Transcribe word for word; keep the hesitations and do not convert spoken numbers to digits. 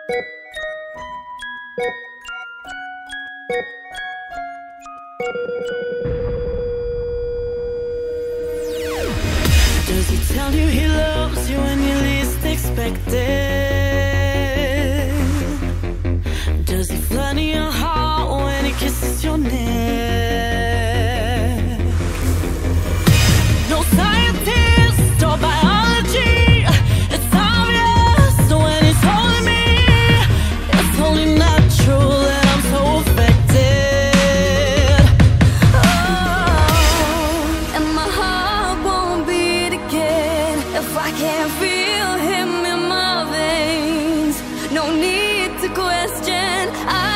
Does he tell you he loves you when you least expect it? Does he flirt in your heart when he kisses your neck? No scientist or biology, it's obvious when he's holding me. It's only natural that I'm so affected. Oh, and my heart won't beat again if I can't feel him in my veins. No need to question. I